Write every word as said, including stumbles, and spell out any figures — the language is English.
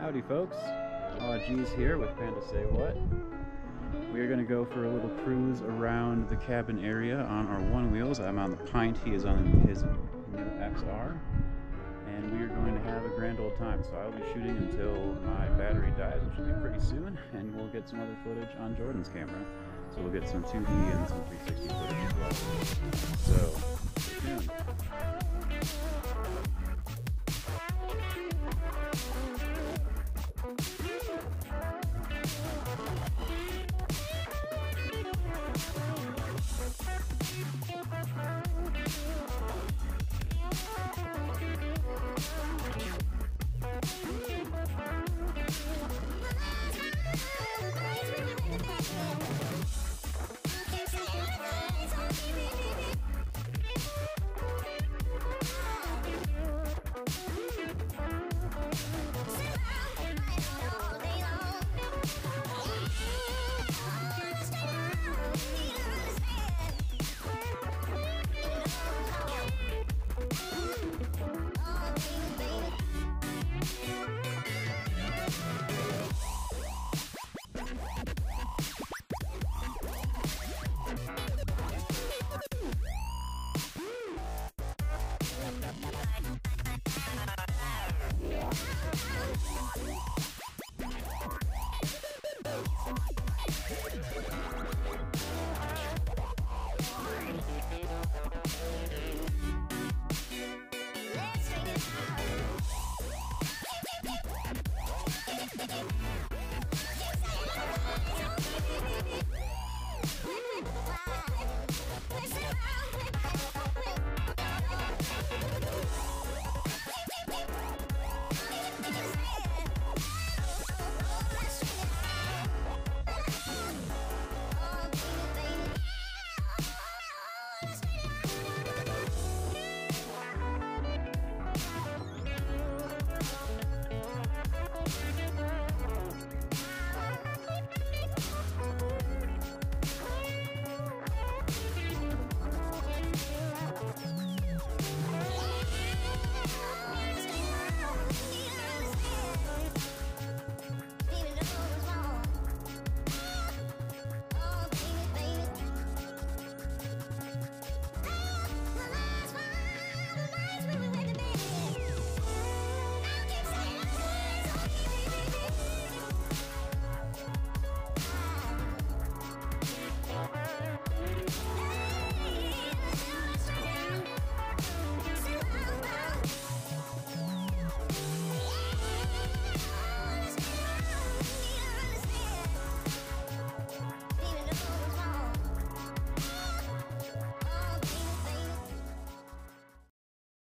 Howdy folks, Aw G's here with Pandasaywhat. We are going to go for a little cruise around the cabin area on our Onewheels. I'm on the Pint, he is on his new X R, and we are going to have a grand old time. So I'll be shooting until my battery dies, which will be pretty soon, and we'll get some other footage on Jordan's camera. So we'll get some two D and some three sixty footage as well. So, stay tuned.